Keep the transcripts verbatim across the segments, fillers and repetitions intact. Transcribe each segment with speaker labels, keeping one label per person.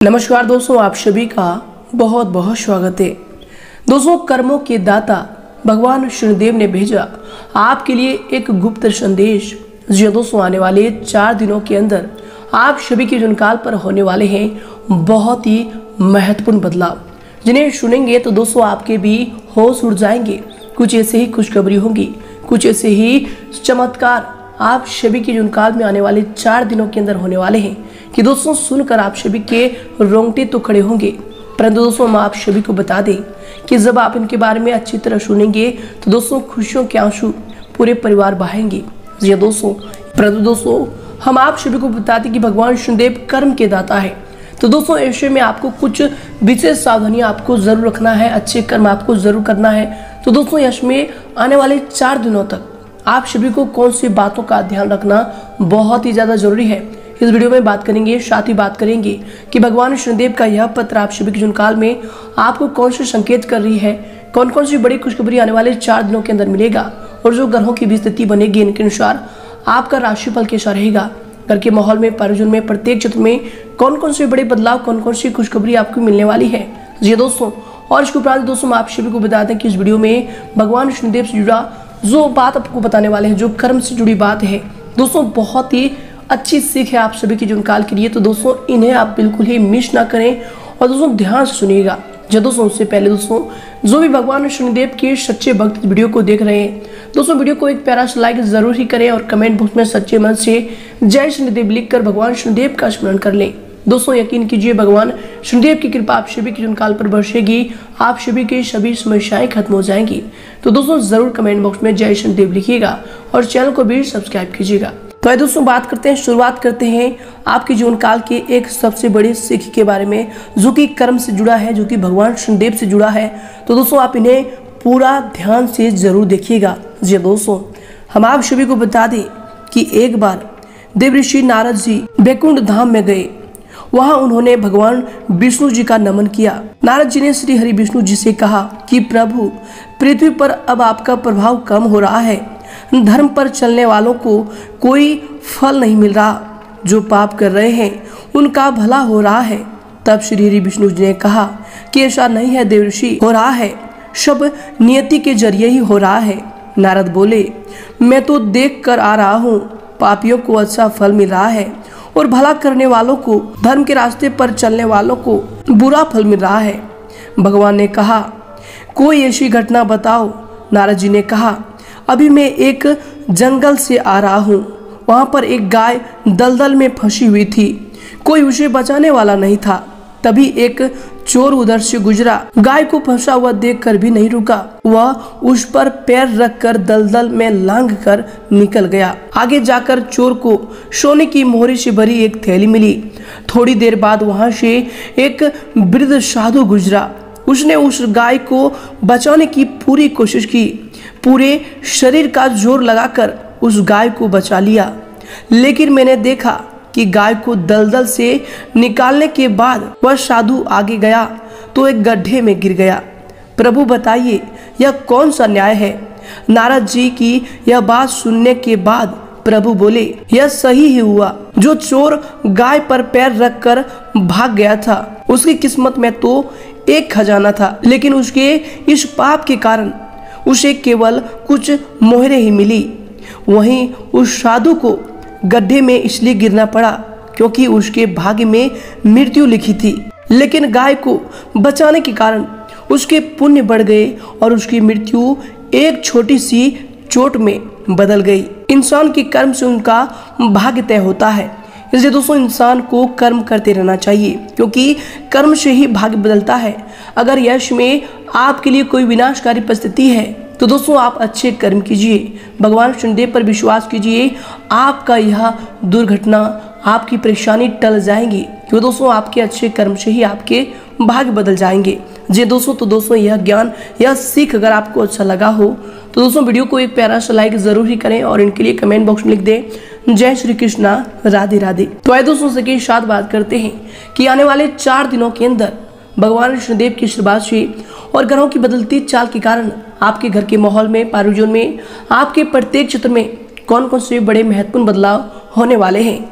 Speaker 1: नमस्कार दोस्तों, आप सभी का बहुत बहुत स्वागत है। दोस्तों, कर्मों के दाता भगवान शनिदेव ने भेजा आपके लिए एक गुप्त संदेश। जी दोस्तों, आने वाले चार दिनों के अंदर आप सभी के जीवनकाल पर होने वाले हैं बहुत ही महत्वपूर्ण बदलाव, जिन्हें सुनेंगे तो दोस्तों आपके भी होश उड़ जाएंगे। कुछ ऐसे ही खुशखबरी होंगी, कुछ ऐसे ही चमत्कार आप सभी के जीवनकाल में आने वाले चार दिनों के अंदर होने वाले हैं कि दोस्तों सुनकर आप सभी के रोंगटे तो खड़े होंगे। परंतु दोस्तों हम आप सभी को बता दें कि जब आप इनके बारे में अच्छी तरह सुनेंगे तो दोस्तों खुशियों के आंसू पूरे परिवार बहाएंगे। जी दोस्तों, परंतु दोस्तों हम आप सभी को बता दें कि भगवान शनिदेव कर्म के दाता है। तो दोस्तों ऐसे में आपको कुछ विशेष सावधानियां आपको जरूर रखना है, अच्छे कर्म आपको जरूर करना है। तो दोस्तों इसमें आने वाले चार दिनों तक आप सभी को कौन सी बातों का ध्यान रखना बहुत ही ज्यादा जरूरी है, इस वीडियो में बात करेंगे। साथ ही बात करेंगे कि भगवान शनिदेव का यह पत्र आप सभी के जीवनकाल में आपको कौन से संकेत कर रही है, कौन कौन सी बड़ी खुशखबरी आने वाले चार दिनों के अंदर मिलेगा, और जो ग्रहों की भी स्थिति बनेगी इनके अनुसार आपका राशिफल कैसा रहेगा, घर के माहौल में, पर्यावरण में, प्रत्येक क्षेत्र में कौन कौन से बड़े बदलाव, कौन कौन सी खुशखबरी आपको मिलने वाली है। जी दोस्तों, और इसके उपरांत दोस्तों हम आप सभी को बता दें कि इस वीडियो में भगवान शनिदेव से जुड़ा जो बात आपको बताने वाले हैं, जो कर्म से जुड़ी बात है दोस्तों, बहुत ही अच्छी सीख है आप सभी के जीवनकाल के लिए। तो दोस्तों इन्हें आप बिल्कुल ही मिस ना करें और दोस्तों ध्यान से सुनिएगा। जो दोस्तों उससे पहले दोस्तों जो भी भगवान शनिदेव के सच्चे भक्त वीडियो को देख रहे हैं दोस्तों, वीडियो को एक प्यारा सा लाइक जरूर ही करें और कमेंट बॉक्स में सच्चे मन से जय शनिदेव लिखकर भगवान शनिदेव का स्मरण कर लें। दोस्तों यकीन कीजिए भगवान शनिदेव की कृपा आप सभी के जीवनकाल पर बरसेगी, आप सभी की सभी समस्याएं खत्म हो जाएंगी। तो दोस्तों जरूर कमेंट बॉक्स में जय शनिदेव लिखिएगा और चैनल को भी सब्सक्राइब कीजिएगा। तो आइए दोस्तों बात करते हैं, शुरुआत करते हैं आपके जीवन काल के एक सबसे बड़ी सीख के बारे में, जो कि कर्म से जुड़ा है, जो कि भगवान शनिदेव से जुड़ा है। तो दोस्तों आप इन्हें पूरा ध्यान से जरूर देखिएगा। जी दोस्तों, हम आप सभी को बता दें कि एक बार देवऋषि नारद जी बैकुंठ धाम में गए। वहां उन्होंने भगवान विष्णु जी का नमन किया। नारद जी ने श्री हरि विष्णु जी से कहा कि प्रभु, पृथ्वी पर अब आपका प्रभाव कम हो रहा है, धर्म पर चलने वालों को कोई फल नहीं मिल रहा, जो पाप कर रहे हैं उनका भला हो रहा है। तब श्री हरि विष्णु जी ने कहा कि ऐसा नहीं है देवऋषि, हो रहा है सब नियति के जरिए ही हो रहा है। नारद बोले, मैं तो देख कर आ रहा हूँ, पापियों को अच्छा फल मिल रहा है और भला करने वालों को, धर्म के रास्ते पर चलने वालों को बुरा फल मिल रहा है। भगवान ने कहा, कोई ऐसी घटना बताओ। नारद जी ने कहा, अभी मैं एक जंगल से आ रहा हूँ, वहाँ पर एक गाय दलदल में फंसी हुई थी, कोई उसे बचाने वाला नहीं था। तभी एक चोर उधर से गुजरा, गाय को फंसा हुआ देखकर भी नहीं रुका, वह उस पर पैर रखकर दलदल में लांघ कर निकल गया। आगे जाकर चोर को सोने की मोहरी से भरी एक थैली मिली। थोड़ी देर बाद वहां से एक वृद्ध साधु गुजरा, उसने उस गाय को बचाने की पूरी कोशिश की, पूरे शरीर का जोर लगाकर उस गाय को बचा लिया। लेकिन मैंने देखा कि गाय को दलदल से निकालने के बाद वह साधु आगे गया तो एक गड्ढे में गिर गया। प्रभु बताइए यह कौन सा न्याय है। नारद जी की यह बात सुनने के बाद प्रभु बोले, यह सही ही हुआ। जो चोर गाय पर पैर रखकर भाग गया था, उसकी किस्मत में तो एक खजाना था, लेकिन उसके इस पाप के कारण उसे केवल कुछ मोहरें ही मिली। वहीं उस साधु को गड्ढे में इसलिए गिरना पड़ा क्योंकि उसके भाग्य में मृत्यु लिखी थी, लेकिन गाय को बचाने के कारण उसके पुण्य बढ़ गए और उसकी मृत्यु एक छोटी सी चोट में बदल गई। इंसान के कर्म से उनका भाग्य तय होता है, इसलिए दोस्तों इंसान को कर्म करते रहना चाहिए, क्योंकि कर्म से ही भाग्य बदलता है। अगर यश में आपके लिए कोई विनाशकारी परिस्थिति है तो दोस्तों आप अच्छे कर्म कीजिए, भगवान शनिदेव पर विश्वास कीजिए, आपका यह दुर्घटना, आपकी परेशानी टल जाएंगी, क्यों दोस्तों आपके अच्छे कर्म से ही आपके भाग्य बदल जाएंगे। जी दोस्तों, तो दोस्तों यह ज्ञान, यह सीख अगर आपको अच्छा लगा हो तो दोस्तों वीडियो को एक प्यारा सा लाइक जरूर ही करें और इनके लिए कमेंट बॉक्स में लिख दें जय श्री कृष्णा, राधे राधे। तो आइए दोस्तों से के साथ बात करते हैं कि आने वाले चार दिनों के अंदर भगवान शनिदेव की आशीर्वाद से और ग्रहों की बदलती चाल के कारण आपके घर के माहौल में, पर्यावरण में, आपके प्रत्येक क्षेत्र में कौन कौन से बड़े महत्वपूर्ण बदलाव होने वाले हैं।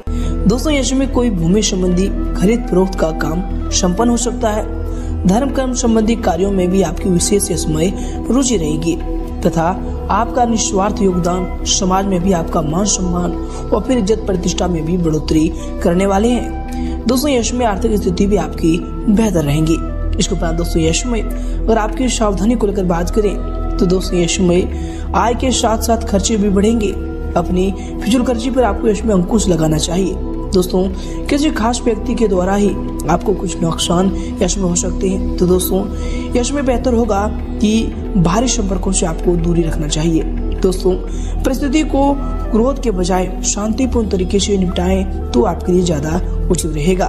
Speaker 1: दोस्तों यश में कोई भूमि संबंधी खरीद फरोख्त का काम संपन्न हो सकता है। धर्म कर्म संबंधी कार्यों में भी आपकी विशेष इसमें रुचि रहेगी तथा आपका निस्वार्थ योगदान समाज में भी आपका मान सम्मान और फिर इज्जत प्रतिष्ठा में भी बढ़ोतरी करने वाले हैं। दोस्तों यश में आर्थिक स्थिति भी आपकी बेहतर रहेंगी। इसके उपरांत दोस्तों यश में अगर आपकी सावधानी को लेकर बात करें तो दोस्तों यश में आय के साथ साथ खर्चे भी बढ़ेंगे। अपनी फिजूल खर्ची पर आपको यश में अंकुश लगाना चाहिए। दोस्तों किसी खास व्यक्ति के द्वारा ही आपको कुछ नुकसान यश में हो सकते हैं, तो दोस्तों यश में बेहतर होगा कि भारी संपर्कों से आपको दूरी रखना चाहिए। दोस्तों परिस्थिति को क्रोध के बजाय शांतिपूर्ण तरीके से निपटाएं तो आपके लिए ज्यादा उचित रहेगा।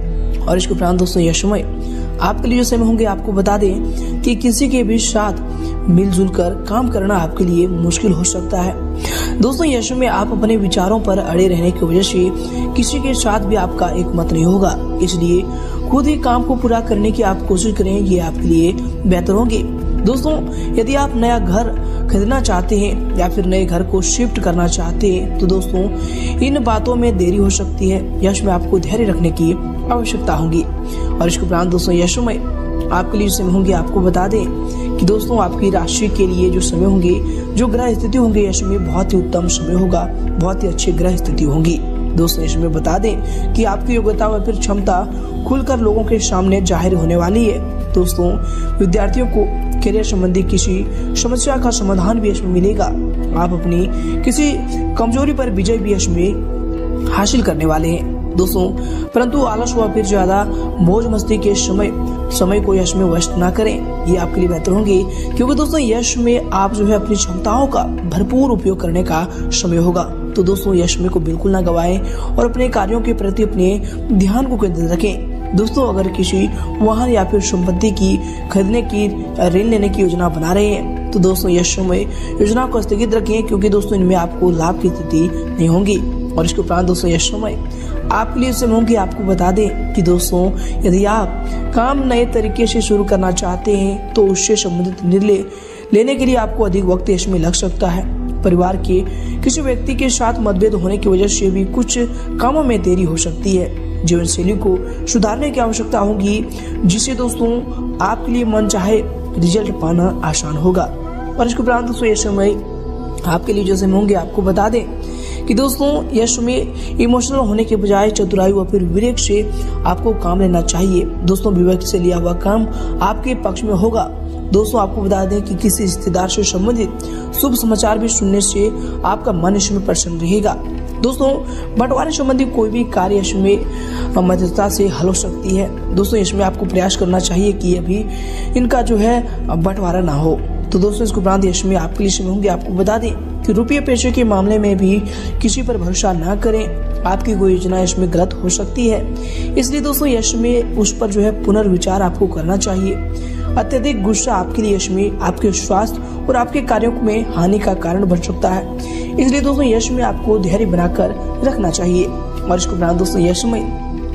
Speaker 1: और इसके उपरांत दोस्तों यश में आपके लिए जो समय होंगे, आपको बता दें कि किसी के भी साथ मिलजुल कर काम करना आपके लिए मुश्किल हो सकता है। दोस्तों यश में आप अपने विचारों पर अड़े रहने की वजह से किसी के साथ भी आपका एक मत नहीं होगा, इसलिए खुद ही काम को पूरा करने की आप कोशिश करें, ये आपके लिए बेहतर होगी। दोस्तों यदि आप नया घर खरीदना चाहते हैं या फिर नए घर को शिफ्ट करना चाहते हैं तो दोस्तों इन बातों में देरी हो सकती है। यश में आपको धैर्य रखने की आवश्यकता होगी। और इसके उपरांत दोस्तों यश में आपके लिए समय होंगे, आपको बता दें कि दोस्तों आपकी राशि के लिए जो समय होंगे, जो ग्रह स्थिति होंगे, यश में बहुत ही उत्तम समय होगा, बहुत ही अच्छी ग्रह स्थिति होंगी। दोस्तों इसमें बता दें कि आपकी योग्यता व फिर क्षमता खुलकर लोगों के सामने जाहिर होने वाली है। दोस्तों विद्यार्थियों को करियर संबंधी किसी समस्या का समाधान भी इसमें मिलेगा। आप अपनी किसी कमजोरी पर विजय भी इसमें हासिल करने वाले हैं। दोस्तों परंतु आलस व फिर ज्यादा मौज मस्ती के समय समय को यश में व्यस्त ना करें, ये आपके लिए बेहतर होंगे, क्योंकि दोस्तों यश में आप जो है अपनी क्षमताओं का भरपूर उपयोग करने का समय होगा। तो दोस्तों यश में को बिल्कुल ना गवाएं और अपने कार्यों के प्रति अपने ध्यान को केंद्रित रखें। दोस्तों अगर किसी वाहन या फिर संपत्ति की खरीदने की ऋण लेने की योजना बना रहे हैं तो दोस्तों यश में योजना को स्थगित रखें, क्योंकि दोस्तों इनमें आपको लाभ की स्थिति नहीं होगी। और इसके उपरांत दोस्तों यश में आपके लिए समय होंगे, आपको बता दें कि दोस्तों यदि आप काम नए तरीके से शुरू करना चाहते हैं तो उससे संबंधित निर्णय लेने के लिए आपको अधिक वक्त इसमें लग सकता है। परिवार के किसी व्यक्ति के साथ मतभेद होने की वजह से भी कुछ कामों में देरी हो सकती है। जीवन शैली को सुधारने की आवश्यकता होगी, जिससे दोस्तों आपके लिए मन चाहे रिजल्ट पाना आसान होगा। और इसके उपरांत दोस्तों ये समय आपके लिए जो समय होंगे, आपको बता दें कि दोस्तों यश में इमोशनल होने के बजाय चतुराई व फिर विवेक से आपको काम लेना चाहिए। दोस्तों विवेक से लिया हुआ काम आपके पक्ष में होगा। दोस्तों आपको बता दें कि किसी रिश्तेदार से संबंधित शुभ समाचार भी सुनने से आपका मन इसमें प्रसन्न रहेगा। दोस्तों बंटवारे संबंधी कोई भी कार्य इसमें मध्यस्थता से हल हो सकती है। दोस्तों इसमें आपको प्रयास करना चाहिए कि अभी इनका जो है बंटवारा ना हो। तो दोस्तों इसके उपरांत यश में आपके लिए समय होंगे, आपको बता दें कि रुपये पैसे के मामले में भी किसी पर भरोसा ना करें, आपकी कोई योजना इसमें गलत हो सकती है। इसलिए दोस्तों यश में उस पर जो है पुनर्विचार आपको करना चाहिए। अत्यधिक गुस्सा आपके लिए यश में आपके स्वास्थ्य और आपके कार्यों में हानि का कारण बन सकता है, इसलिए दोस्तों यश में आपको धैर्य बनाकर रखना चाहिए। और इसके उपरांत दोस्तों यश में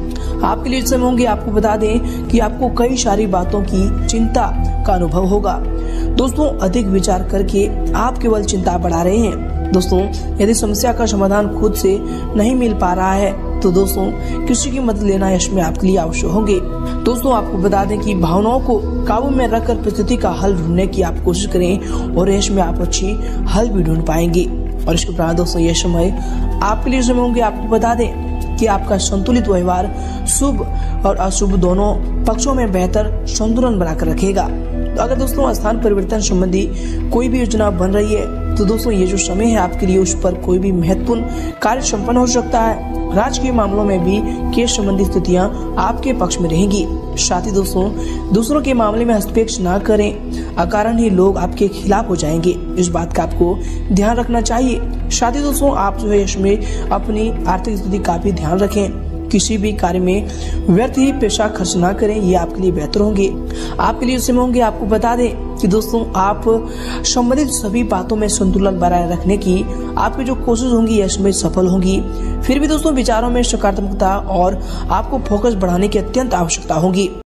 Speaker 1: आपके लिए समय होंगे, आपको बता दें कि आपको कई सारी बातों की चिंता का अनुभव होगा। दोस्तों अधिक विचार करके आप केवल चिंता बढ़ा रहे हैं। दोस्तों यदि समस्या का समाधान खुद से नहीं मिल पा रहा है तो दोस्तों किसी की मदद लेना यश में आपके लिए आवश्यक होंगे। दोस्तों आपको बता दें कि भावनाओं को काबू में रखकर परिस्थिति का हल ढूंढने की आप कोशिश करें और यश में आप अच्छी हल भी ढूंढ पाएंगे। और इसके उपरांत दोस्तों यह समय आपके लिए समय होंगे, आपको बता दें कि आपका संतुलित व्यवहार शुभ और अशुभ दोनों पक्षों में बेहतर संतुलन बनाकर रखेगा। तो अगर दोस्तों स्थान परिवर्तन संबंधी कोई भी योजना बन रही है तो दोस्तों ये जो समय है आपके लिए उस पर कोई भी महत्वपूर्ण कार्य संपन्न हो सकता है। राजकीय मामलों में भी केस संबंधी स्थितियां आपके पक्ष में रहेंगी। साथ ही दोस्तों दूसरों के मामले में हस्तक्षेप ना करें, अकारण ही लोग आपके खिलाफ हो जाएंगे, इस बात का आपको ध्यान रखना चाहिए। साथ ही दोस्तों आप जो है इसमें अपनी आर्थिक स्थिति का भी ध्यान रखें, किसी भी कार्य में व्यर्थ ही पैसा खर्च ना करें, ये आपके लिए बेहतर होंगे। आपके लिए समय होंगे, आपको बता दें कि दोस्तों आप संबंधित सभी बातों में संतुलन बनाए रखने की आपकी जो कोशिश होंगी इसमें सफल होंगी। फिर भी दोस्तों विचारों में सकारात्मकता और आपको फोकस बढ़ाने की अत्यंत आवश्यकता होगी।